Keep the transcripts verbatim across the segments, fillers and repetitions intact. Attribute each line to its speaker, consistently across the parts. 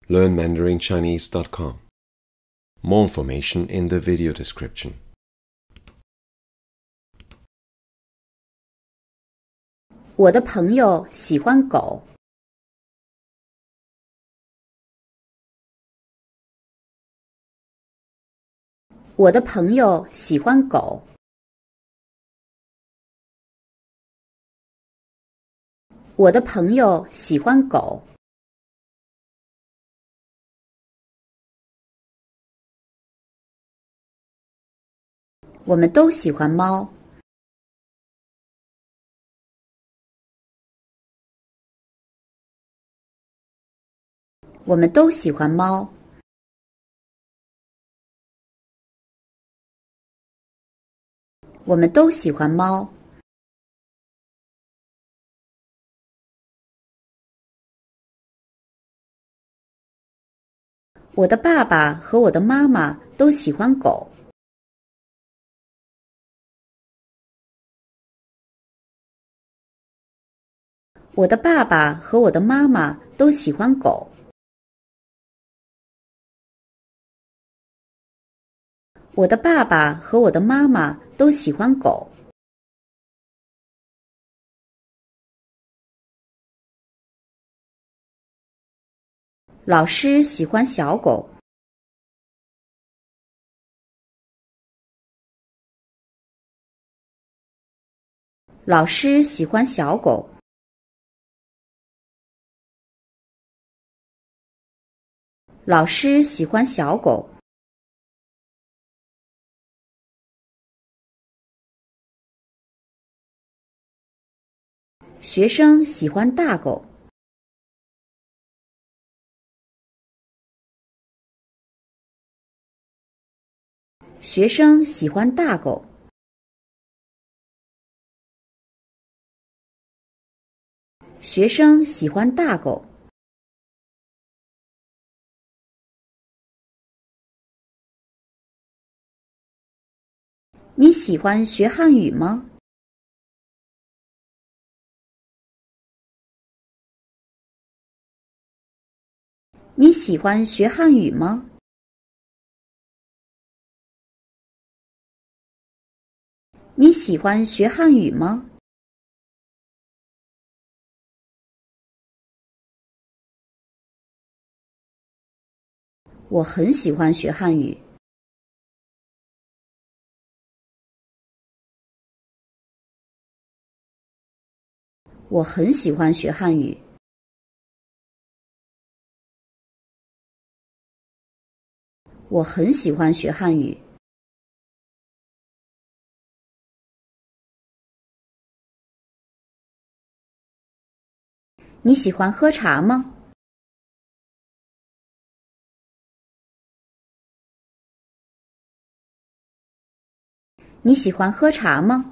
Speaker 1: learn mandarin chinese dot com. More information in the video description.
Speaker 2: 我的朋友喜欢狗。我的朋友喜欢狗。我的朋友喜欢狗。我们都喜欢猫。我们都喜欢猫。我们都喜欢猫。我的爸爸和我的妈妈都喜欢狗。我的爸爸和我的妈妈都喜欢狗。我的爸爸和我的妈妈都喜欢狗。老师喜欢小狗。老师喜欢小狗。老师喜欢小狗。学生喜欢大狗。学生喜欢大狗。学生喜欢大狗。你喜欢学汉语吗？你喜欢学汉语吗？你喜欢学汉语吗？我很喜欢学汉语。我很喜欢学汉语。我很喜欢学汉语。你喜欢喝茶吗？你喜欢喝茶吗？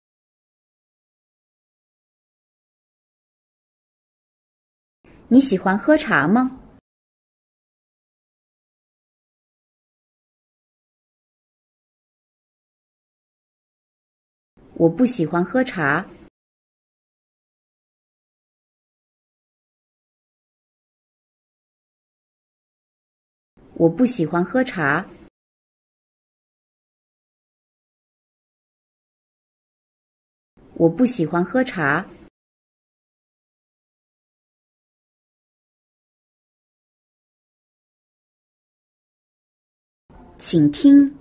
Speaker 2: 你喜欢喝茶吗？我不喜欢喝茶。我不喜欢喝茶。我不喜欢喝茶。请听。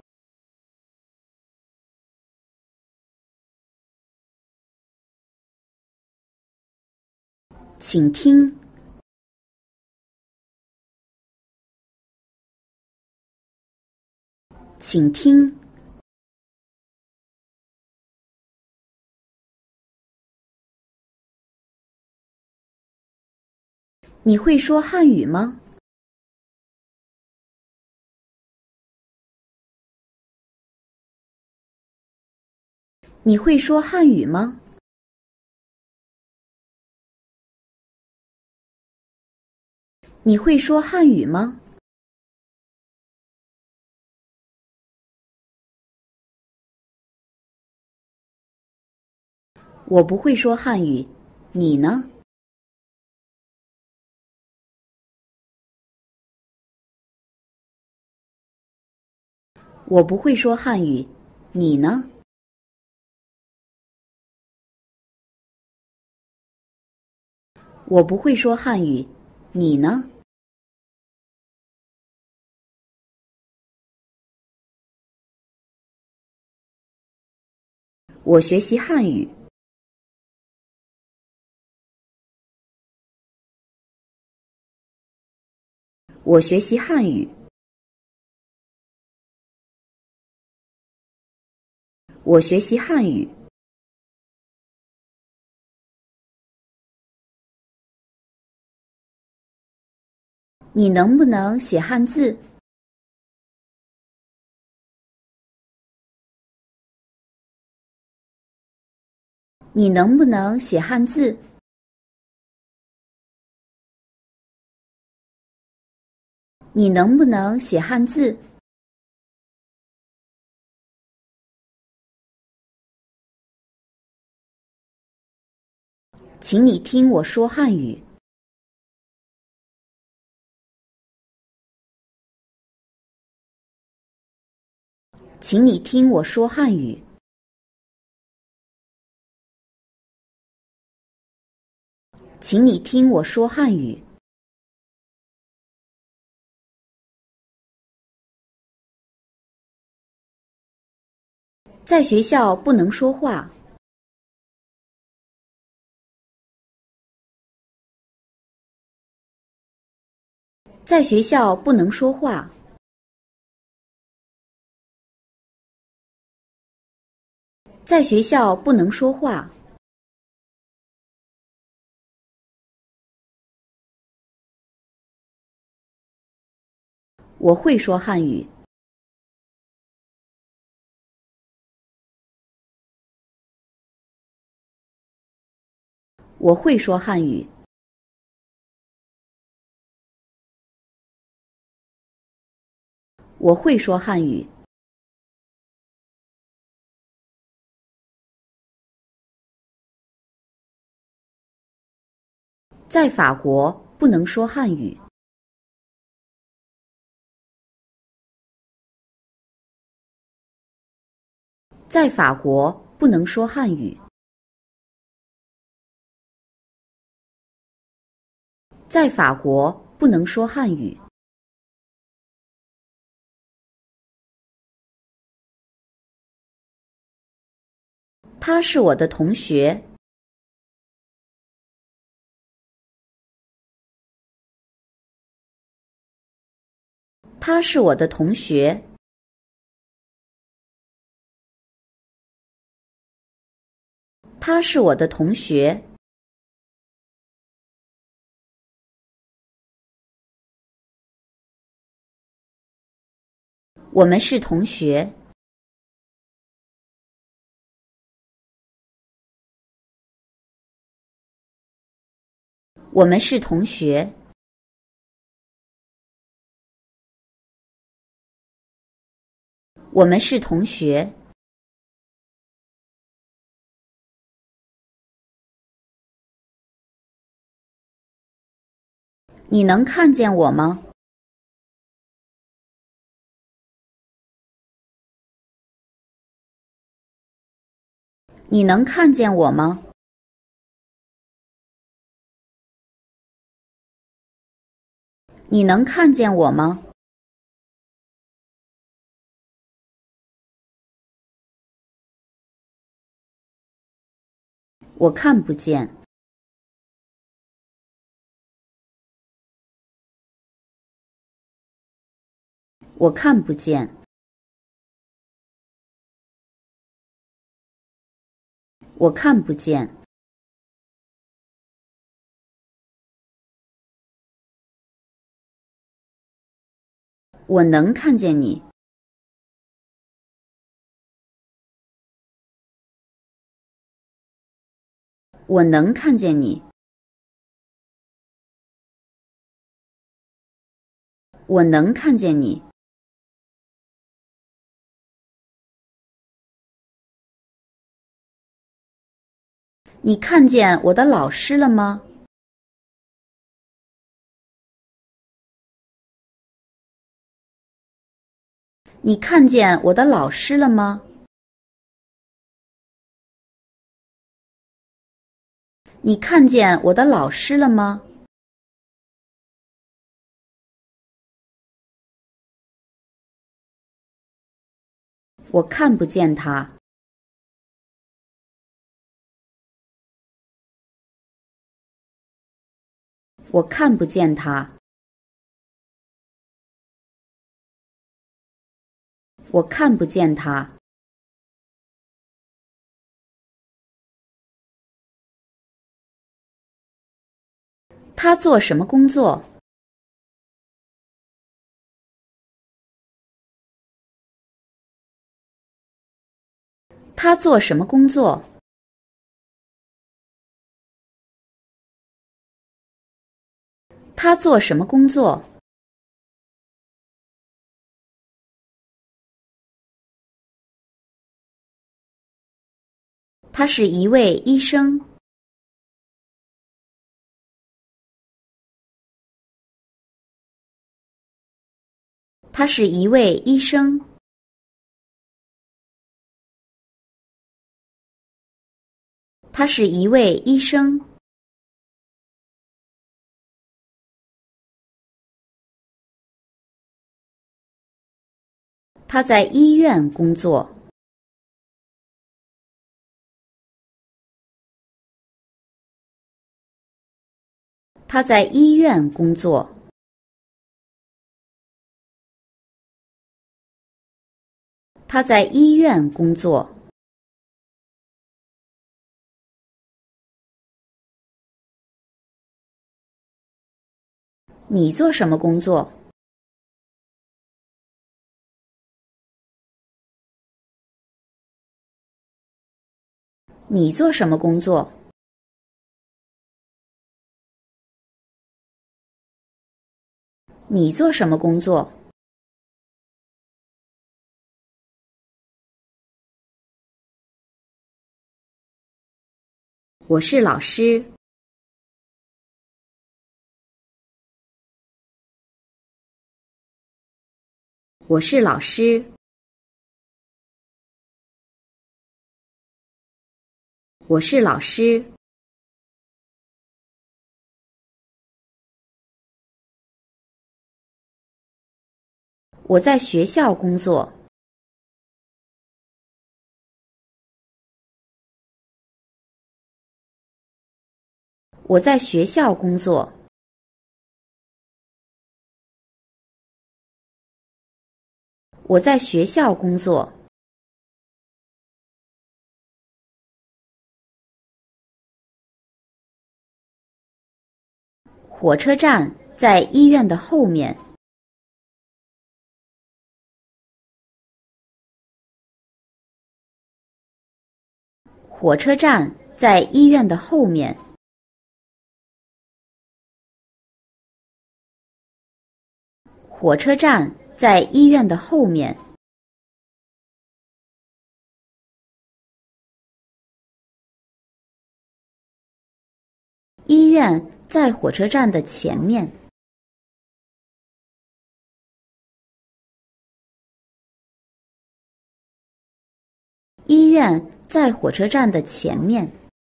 Speaker 2: 请听。请听。你会说汉语吗？你会说汉语吗？你会说汉语吗？我不会说汉语，你呢？ 我不会说汉语，你呢？我不会说汉语，你呢？我学习汉语。我学习汉语。我学习汉语。你能不能写汉字？你能不能写汉字？你能不能写汉字？请你听我说汉语。请你听我说汉语。请你听我说汉语。在学校不能说话。在学校不能说话。在学校不能说话。我会说汉语。我会说汉语。我会说汉语。在法国不能说汉语。在法国不能说汉语。在法国不能说汉语。他是我的同学。他是我的同学。他是我的同学。我们是同学。我们是同学。我们是同学。你能看见我吗？你能看见我吗？你能看见我吗？我看不见。我看不见。我看不见。我能看见你。我能看见你。我能看见你。你看见我的老师了吗？ 你看见我的老师了吗？你看见我的老师了吗？我看不见他。我看不见他。我看不见他。他做什么工作？他做什么工作？他做什么工作？他是一位医生。他是一位医生。他是一位医生。他在医院工作。他在医院工作。他在医院工作。你做什么工作？你做什么工作？你做什么工作？我是老师。我是老师。我是老师。我在学校工作。我在学校工作。我在学校工作。火车站在医院的后面。火车站在医院的后面。火车站在医院的后面。医院在火车站的前面。医院在火车站的前面。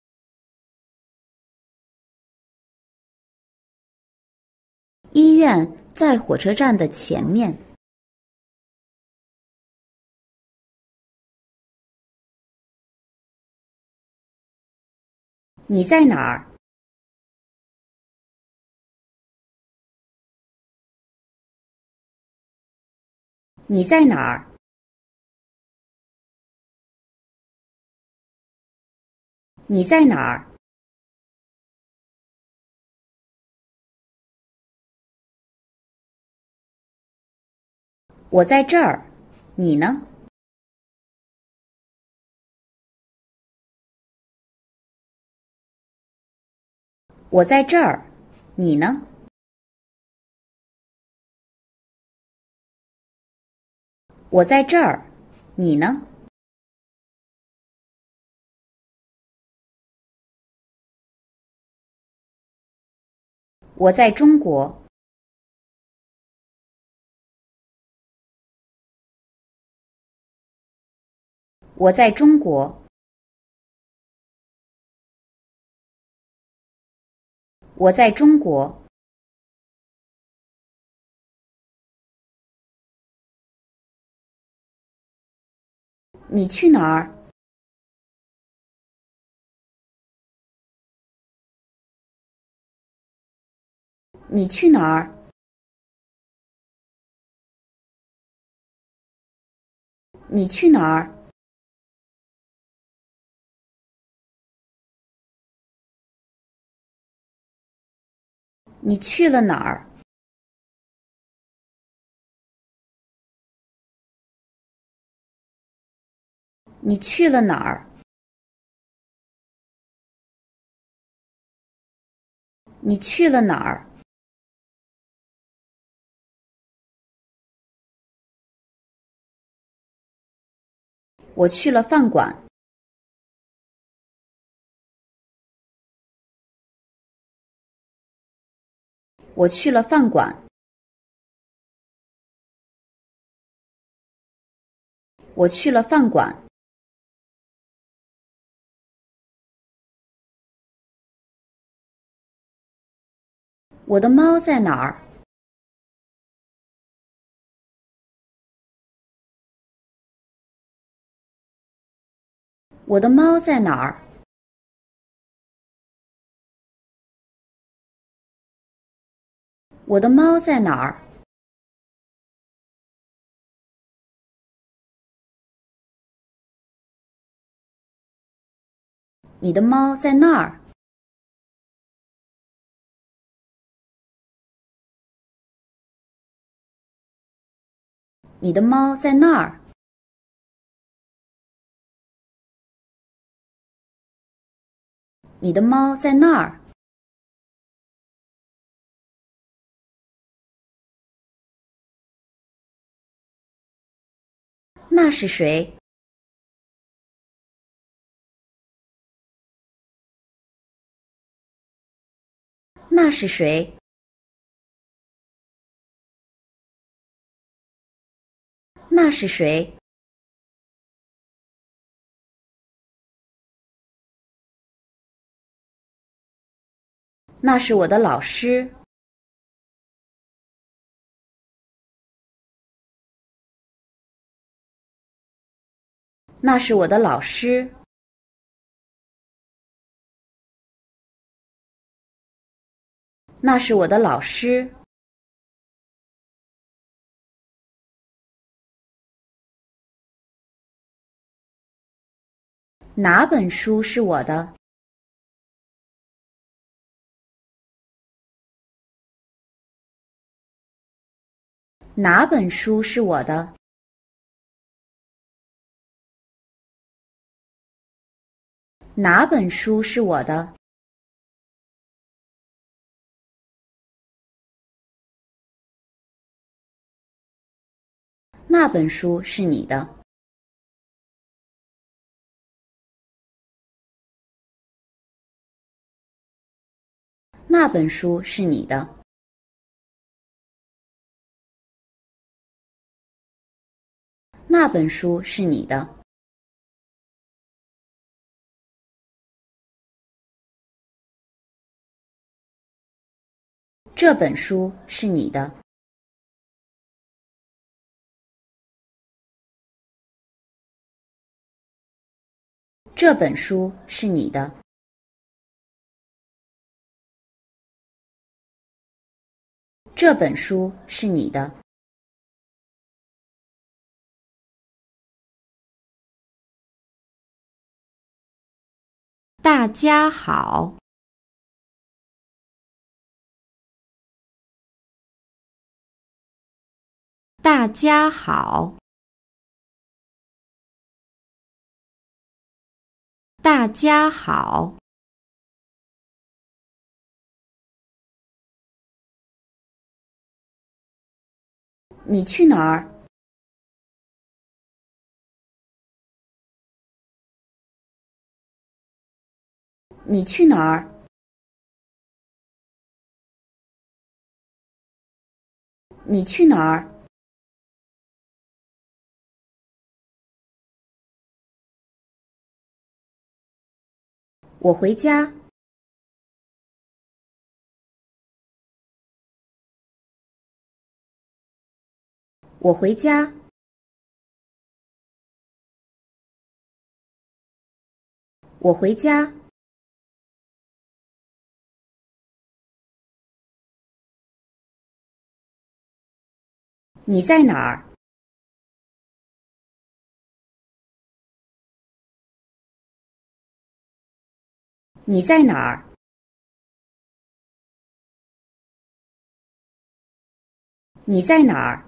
Speaker 2: 医院在火车站的前面。你在哪儿？你在哪儿？你在哪儿？我在这儿。你呢？我在这儿。你呢？我在这儿。你呢？我在中国。 我在中国。我在中国。你去哪儿？你去哪儿？你去哪儿？你去了哪儿？你去了哪儿？你去了哪儿？我去了饭馆。我去了饭馆。我去了饭馆。我的猫在哪儿？我的猫在哪儿？我的猫在哪儿？你的猫在那儿。你的猫在那儿。你的猫在那儿。那是谁？那是谁？那是谁？那是我的老师。那是我的老师。那是我的老师。哪本书是我的？哪本书是我的？哪本书是我的？那本书是你的。那本书是你的。那本书是你的。这本书是你的。这本书是你的。这本书是你的。大家好。大家好。大家好。你去哪儿？你去哪儿？你去哪儿？ 我回家。我回家。我回家。你在哪儿？你在哪儿？你在哪儿？